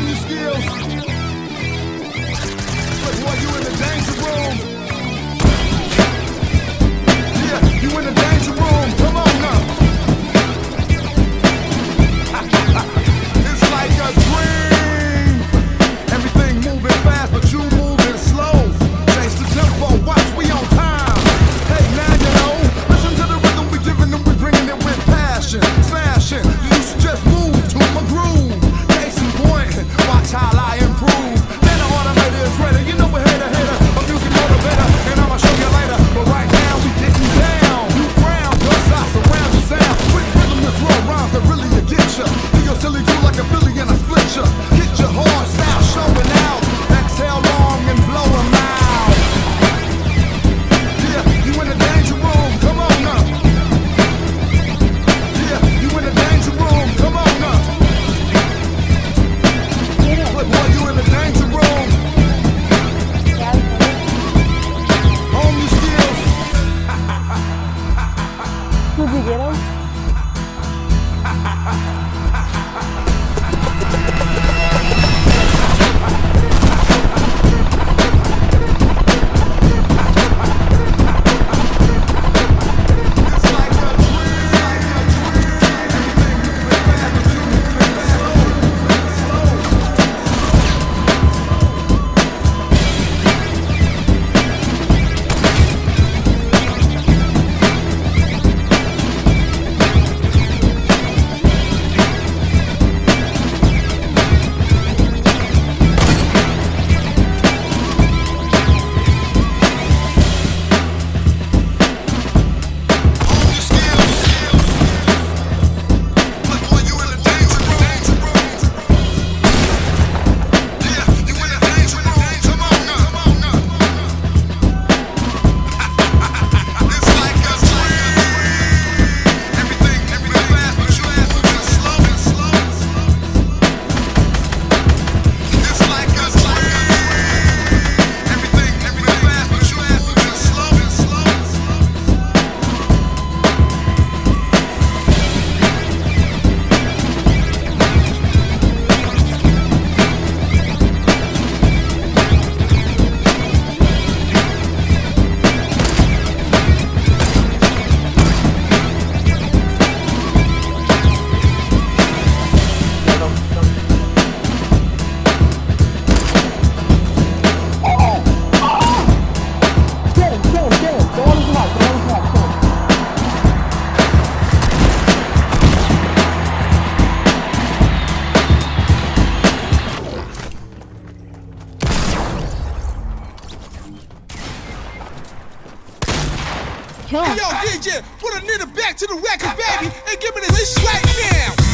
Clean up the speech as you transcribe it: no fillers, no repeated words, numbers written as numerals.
your skills. But boy, you in the danger room. Yeah, you in the danger room. Come on now. It's like a dream. Everything moving fast, but you moving slow. Change the tempo, watch, we on time. Hey, now you know. Listen to the rhythm we giving them, we bringing it with passion. Smashing, you used to just move to my groove. Case in point, watch how I improve. Then the automator is ready, you know we're hater, a music motivator, and I'ma show you later. But right now we getting down. You ground, plus I surround the sound. Quick rhythm, this raw rhymes that really will get ya. Do your silly crew like a Philly and I split ya. Hit your hard style, showing out. Exhale long and blow 'em out. Yeah, you in the danger room, come on now. Yeah, you in the danger room, come on now. But boy, you in the danger room. Hone your skills. Did you get him? It's like a dream, it's like a dream. Everything moving fast, but you moving slow. Hone your skills. But boy, you in the danger room. Yeah, you in the danger room. Come on now. It's like a dream. Everything fast, but you moving slow. It's like a dream. Everything fast, but you moving slow. Get him. Go on his mouth, go on his mouth, come on. Kill him. Yo, DJ, put a nigga back to the record, baby, and give me this right now.